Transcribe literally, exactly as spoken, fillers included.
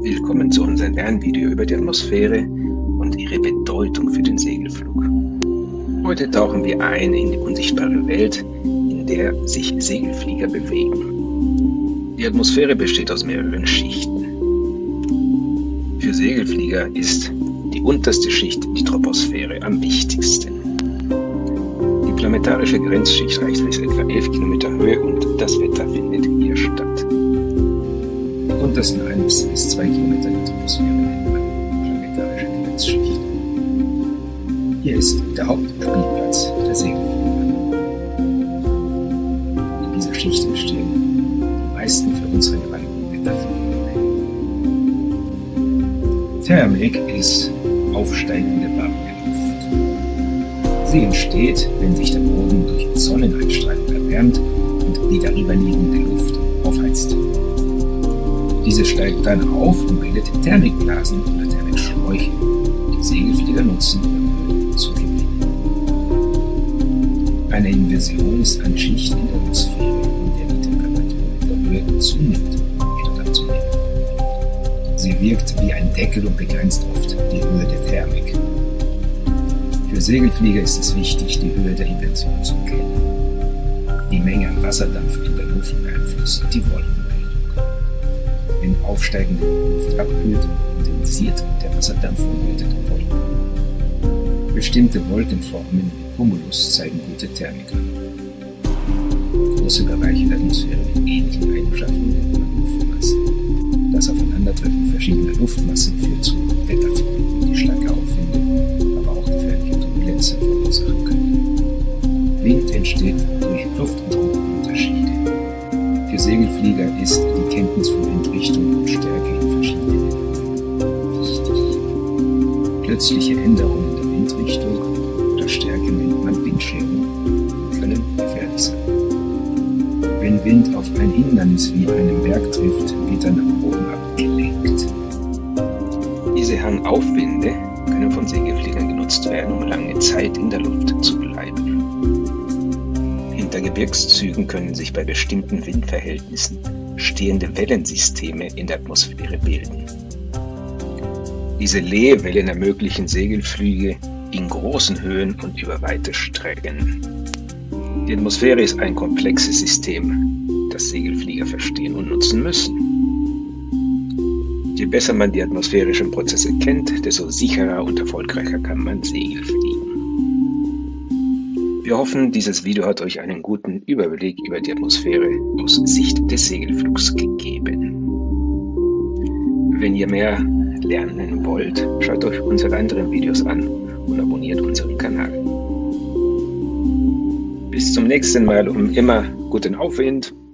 Willkommen zu unserem Lernvideo über die Atmosphäre und ihre Bedeutung für den Segelflug. Heute tauchen wir ein in die unsichtbare Welt, in der sich Segelflieger bewegen. Die Atmosphäre besteht aus mehreren Schichten. Für Segelflieger ist die unterste Schicht, die Troposphäre, am wichtigsten. Die planetarische Grenzschicht reicht bis etwa elf Kilometer Höhe und das Wetter findet hier statt. Die untersten eins bis zwei Kilometer der Troposphäre nennt man planetarische Grenzschicht. Hier ist der Hauptspielplatz der Segelflieger. In dieser Schicht entstehen die meisten für uns relevanten Wetterphänomene. Thermik ist aufsteigende warme Luft. Sie entsteht, wenn sich der Boden durch Sonneneinstrahlung erwärmt und die darüber liegende Luft aufheizt. Diese steigt dann auf und bildet Thermikblasen oder Thermikschläuche, die Segelflieger nutzen, um Höhe zu gewinnen. Eine Inversion ist eine Schicht in der Atmosphäre, in der die Temperatur mit der Höhe zunimmt, statt abzunehmen. Sie wirkt wie ein Deckel und begrenzt oft die Höhe der Thermik. Für Segelflieger ist es wichtig, die Höhe der Inversion zu kennen. Die Menge an Wasserdampf in der Luft beeinflusst die Wolkenbildung. Wenn aufsteigende Luft abkühlt, intensiert der Wasserdampf umwältete Wolken. Bestimmte Wolkenformen wie Cumulus zeigen gute Thermik an. Große Bereiche der Atmosphäre mit ähnlichen Eigenschaften nennt man Luftmasse. Das Aufeinandertreffen verschiedener Luftmassen führt zu Wetterphänomenen, die starke Aufwinde, aber auch gefährliche Turbulenzen verursachen können. Wind entsteht durch Luft- und Druckunterschiede. Für Segelflieger ist die Kenntnis von Windrichtung und Stärke in verschiedenen Höhen wichtig. Plötzliche Änderungen der Windrichtung oder Stärke nennt man Windschirmung und können gefährlich sein. Wenn Wind auf ein Hindernis wie einen Berg trifft, wird er nach oben abgelenkt. Diese Hangaufwinde können von Segelfliegern genutzt werden, um lange Zeit in der Luft zu bleiben. Hinter Gebirgszügen können sich bei bestimmten Windverhältnissen stehende Wellensysteme in der Atmosphäre bilden. Diese Leewellen ermöglichen Segelflüge in großen Höhen und über weite Strecken. Die Atmosphäre ist ein komplexes System, das Segelflieger verstehen und nutzen müssen. Je besser man die atmosphärischen Prozesse kennt, desto sicherer und erfolgreicher kann man Segel fliegen. Wir hoffen, dieses Video hat euch einen guten Überblick über die Atmosphäre aus Sicht des Segelflugs gegeben. Wenn ihr mehr lernen wollt, schaut euch unsere anderen Videos an und abonniert unseren Kanal. Bis zum nächsten Mal und immer guten Aufwind!